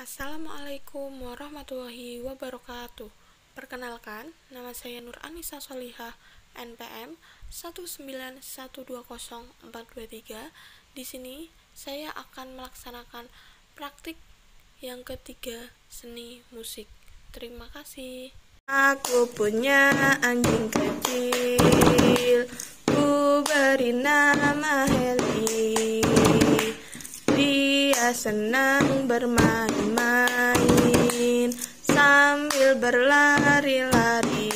Assalamualaikum warahmatullahi wabarakatuh. Perkenalkan, nama saya Nur Anissa Solihah, NPM 191204223. Di sini saya akan melaksanakan praktik yang ketiga, seni musik. Terima kasih. Aku punya anjing kecil, ku beri nama Heli. Dia senang bermain-main sambil berlari-lari.